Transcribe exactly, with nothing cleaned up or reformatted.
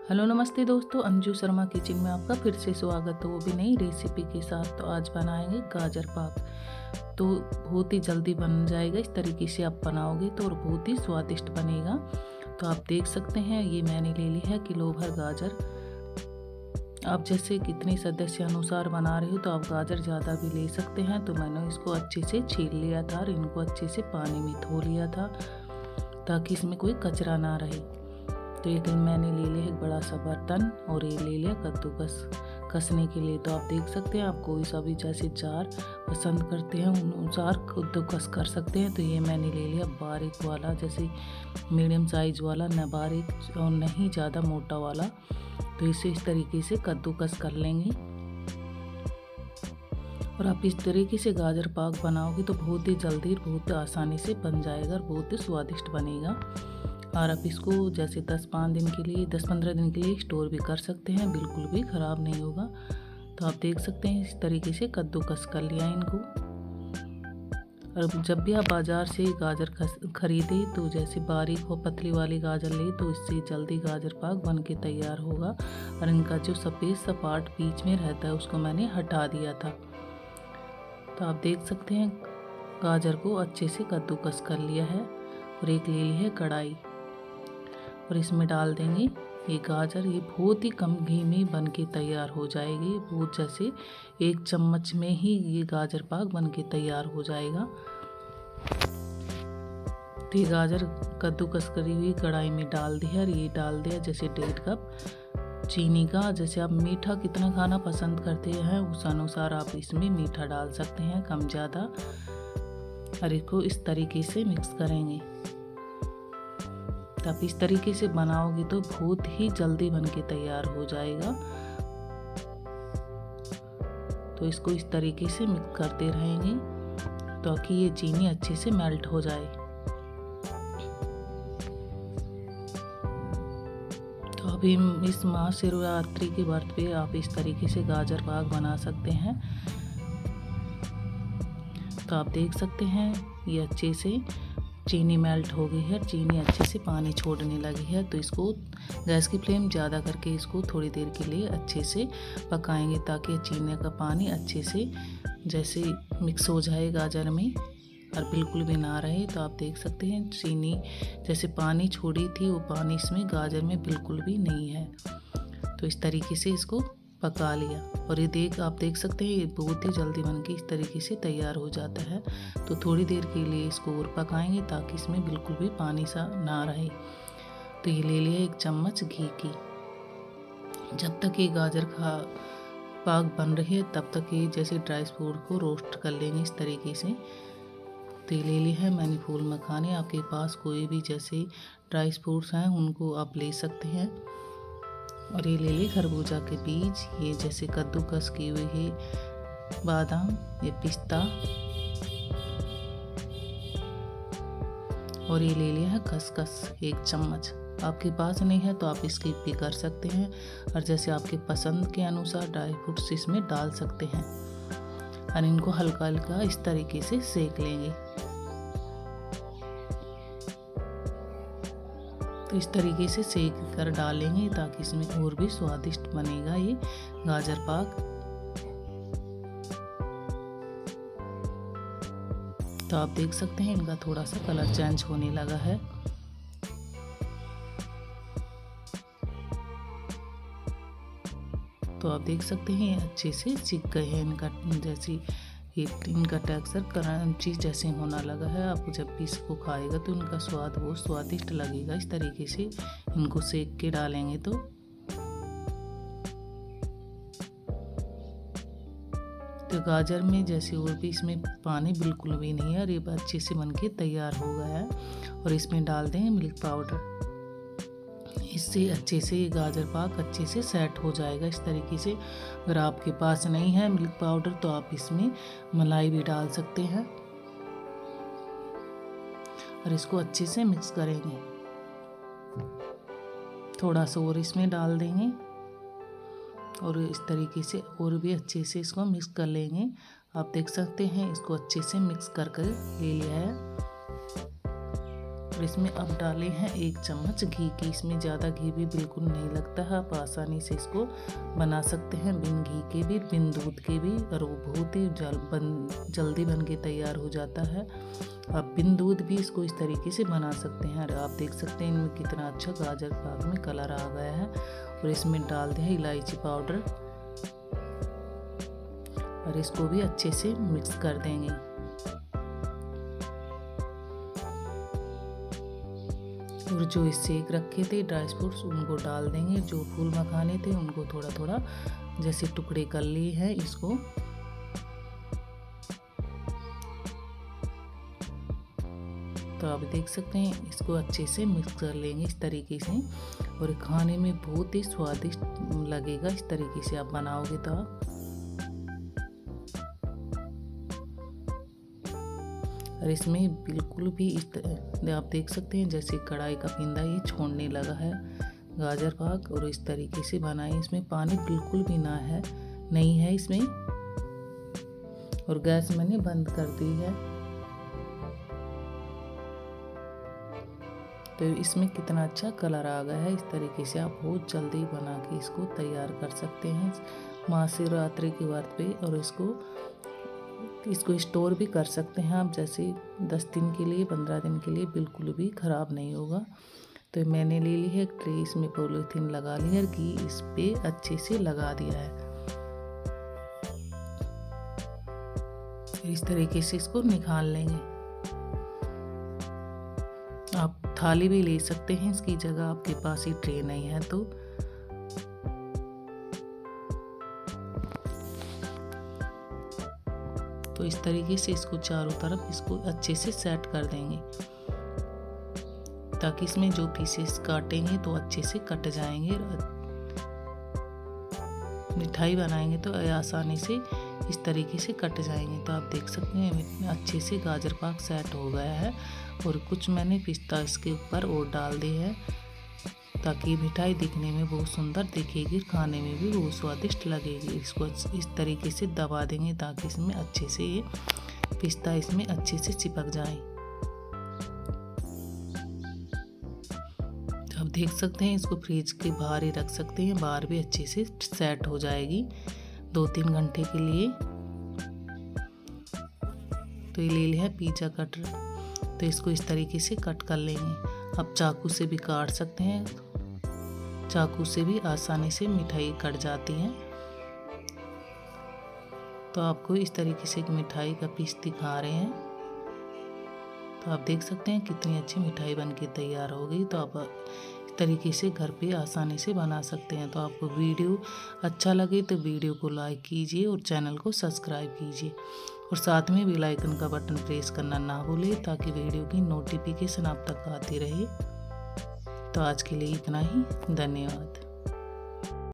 Hello नमस्ते दोस्तों, Anju Sharma kitchen में आपका फिर से स्वागत है, वो भी नई रेसिपी के साथ। तो आज बनाएंगे गाजर पाक। तो बहुत ही जल्दी बन जाएगा, इस तरीके से आप बनाओगे तो और बहुत ही स्वादिष्ट बनेगा। तो आप देख सकते हैं ये मैंने ले ली है किलो भर गाजर। आप जैसे कितने सदस्य अनुसार बना रहे हो तो आप गाजर ज़्यादा भी ले सकते हैं। तो मैंने इसको अच्छे से छील लिया था और इनको अच्छे से पानी में धो लिया था ताकि इसमें कोई कचरा ना रहे। तो एक मैंने ले लिया एक बड़ा सा बर्तन और ये ले लिया कद्दूकस कसने के लिए। तो आप देख सकते हैं आप कोई सा भी जैसे जार पसंद करते हैं उन अनुसार कद्दूकस कर सकते हैं। तो ये मैंने ले लिया बारीक वाला, जैसे मीडियम साइज वाला, न बारीक और नहीं ज़्यादा मोटा वाला। तो इसे इस तरीके से कद्दूकस कर लेंगे। और आप इस तरीके से गाजर पाक बनाओगे तो बहुत ही जल्दी बहुत आसानी से बन जाएगा और बहुत ही स्वादिष्ट बनेगा। और आप इसको जैसे दस पाँच दिन के लिए दस पंद्रह दिन के लिए स्टोर भी कर सकते हैं, बिल्कुल भी ख़राब नहीं होगा। तो आप देख सकते हैं इस तरीके से कद्दूकस कर लिया इनको। और जब भी आप बाज़ार से गाजर खरीदें तो जैसे बारीक हो पतली वाली गाजर ले तो इससे जल्दी गाजर पाक बन के तैयार होगा। और इनका जो सफ़ेद सा पार्ट बीच में रहता है उसको मैंने हटा दिया था। तो आप देख सकते हैं गाजर को अच्छे से कद्दूकस कर लिया है। और एक ले ली है कढ़ाई और इसमें डाल देंगे ये गाजर। ये बहुत ही कम घी में बन के तैयार हो जाएगी, बहुत जैसे एक चम्मच में ही ये गाजर पाक बन के तैयार हो जाएगा। तो ये गाजर कद्दूकस करी हुई कढ़ाई में डाल दिया और ये डाल दिया जैसे डेढ़ कप चीनी का। जैसे आप मीठा कितना खाना पसंद करते हैं उस अनुसार आप इसमें मीठा डाल सकते हैं, कम ज़्यादा। और इसको इस तरीके से मिक्स करेंगे। आप इस तरीके से बनाओगे तो बहुत ही जल्दी बन के तैयार हो जाएगा। तो इसको इस तरीके से मिक्स करते रहेंगे ताकि ये चीनी अच्छे से मेल्ट हो जाए। तो अभी इस महाशिवरात्रि के व्रत पे आप इस तरीके से गाजर पाक बना सकते हैं। तो आप देख सकते हैं ये अच्छे से चीनी मेल्ट हो गई है, चीनी अच्छे से पानी छोड़ने लगी है। तो इसको गैस की फ्लेम ज़्यादा करके इसको थोड़ी देर के लिए अच्छे से पकाएंगे ताकि चीनी का पानी अच्छे से जैसे मिक्स हो जाए गाजर में और बिल्कुल भी ना रहे। तो आप देख सकते हैं चीनी जैसे पानी छोड़ी थी वो पानी इसमें गाजर में बिल्कुल भी नहीं है। तो इस तरीके से इसको पका लिया और ये देख आप देख सकते हैं ये बहुत ही जल्दी बनके इस तरीके से तैयार हो जाता है। तो थोड़ी देर के लिए इसको और पकाएंगे ताकि इसमें बिल्कुल भी पानी सा ना रहे। तो ये ले लिया एक चम्मच घी की। जब तक ये गाजर का पाक बन रही है तब तक ये जैसे ड्राई फ्रूट को रोस्ट कर लेंगे इस तरीके से। तो ये ले लिया है मैंने फूल मखाने। आपके पास कोई भी जैसे ड्राई फ्रूट्स हैं उनको आप ले सकते हैं। और ये ले ली खरबूजा के बीज, ये जैसे कद्दूकस की हुई है बादाम, ये पिस्ता। और ये ले लिया है खसखस एक चम्मच। आपके पास नहीं है तो आप स्किप भी कर सकते हैं और जैसे आपके पसंद के अनुसार ड्राई फ्रूट्स इसमें डाल सकते हैं। और इनको हल्का हल्का इस तरीके से सेक लेंगे। तो इस तरीके से सेक कर डालेंगे ताकि इसमें और भी स्वादिष्ट बनेगा ये गाजर पाक। तो आप देख सकते हैं इनका थोड़ा सा कलर चेंज होने लगा है। तो आप देख सकते हैं ये अच्छे से सिक गए हैं। इनका जैसे ये इनका टेक्सचर क्रंची जैसे होना लगा है। आप जब भी इसको खाएगा तो इनका स्वाद बहुत स्वादिष्ट लगेगा। इस तरीके से इनको सेक के डालेंगे तो तो गाजर में जैसे और भी इसमें पानी बिल्कुल भी नहीं है और ये अच्छे से बनके तैयार हो गया है। और इसमें डाल देंगे मिल्क पाउडर। इससे अच्छे से ये गाजर पाक अच्छे से सेट हो जाएगा इस तरीके से। अगर आपके पास नहीं है मिल्क पाउडर तो आप इसमें मलाई भी डाल सकते हैं। और इसको अच्छे से मिक्स करेंगे। थोड़ा सा और इसमें डाल देंगे और इस तरीके से और भी अच्छे से इसको मिक्स कर लेंगे। आप देख सकते हैं इसको अच्छे से मिक्स कर कर ले लिया है। और इसमें अब डाले हैं एक चम्मच घी की। इसमें ज़्यादा घी भी बिल्कुल नहीं लगता है, आप आसानी से इसको बना सकते हैं बिन घी के भी, बिन दूध के भी, और वो बहुत ही जल बन जल्दी बन के तैयार हो जाता है। आप बिन दूध भी इसको इस तरीके से बना सकते हैं। और आप देख सकते हैं इनमें कितना अच्छा गाजर पाक में कलर आ गया है। और इसमें डाल दिया इलायची पाउडर और इसको भी अच्छे से मिक्स कर देंगे। और जो सेक रखे थे ड्राई फ्रूट्स उनको डाल देंगे। जो फूल मखाने थे उनको थोड़ा थोड़ा जैसे टुकड़े कर लिए हैं इसको। तो आप देख सकते हैं इसको अच्छे से मिक्स कर लेंगे इस तरीके से, और खाने में बहुत ही स्वादिष्ट लगेगा इस तरीके से आप बनाओगे तो। आप और इसमें बिल्कुल भी इस तरह आप देख सकते हैं जैसे कढ़ाई का पिंदा ये छोड़ने लगा है गाजर पाक, और इस तरीके से बनाएं। इसमें पानी बिल्कुल भी ना है नहीं है इसमें। और गैस मैंने बंद कर दी है। तो इसमें कितना अच्छा कलर आ गया है। इस तरीके से आप बहुत जल्दी बना के इसको तैयार कर सकते हैं महाशिवरात्रि के व्रत पे। और इसको इसको स्टोर भी कर सकते हैं आप, जैसे दस दिन के लिए, पंद्रह दिन के लिए, बिल्कुल भी ख़राब नहीं होगा। तो मैंने ले ली है एक ट्रे, इसमें पॉलीथीन लगा ली है और घी इस पे अच्छे से लगा दिया है। इस तरीके से इसको निकाल लेंगे। आप थाली भी ले सकते हैं इसकी जगह, आपके पास ही ट्रे नहीं है तो। तो इस तरीके से इसको चारों तरफ इसको अच्छे से सेट कर देंगे, ताकि इसमें जो पीसेस काटेंगे तो अच्छे से कट जाएंगे। मिठाई बनाएंगे तो आसानी से इस तरीके से कट जाएंगे। तो आप देख सकते हैं अच्छे से गाजर पाक सेट हो गया है। और कुछ मैंने पिस्ता इसके ऊपर और डाल दी है, ताकि मिठाई दिखने में बहुत सुंदर दिखेगी, खाने में भी बहुत स्वादिष्ट लगेगी। इसको इस तरीके से दबा देंगे ताकि इसमें अच्छे से ये पिस्ता इसमें अच्छे से चिपक जाए। तो आप देख सकते हैं इसको फ्रिज के बाहर ही रख सकते हैं, बाहर भी अच्छे से सेट हो जाएगी दो तीन घंटे के लिए। तो ये ले लिया है पिज़्ज़ा कटर, तो इसको इस तरीके से कट कर लेंगे। आप चाकू से भी काट सकते हैं, चाकू से भी आसानी से मिठाई कट जाती है। तो आपको इस तरीके से एक मिठाई का पीस दिखा रहे हैं। तो आप देख सकते हैं कितनी अच्छी मिठाई बनके तैयार हो गई। तो आप इस तरीके से घर पे आसानी से बना सकते हैं। तो आपको वीडियो अच्छा लगे तो वीडियो को लाइक कीजिए और चैनल को सब्सक्राइब कीजिए, और साथ में बेल आइकन का बटन प्रेस करना ना भूलें, ताकि वीडियो की नोटिफिकेशन आप तक आती रहे। तो आज के लिए इतना ही, धन्यवाद।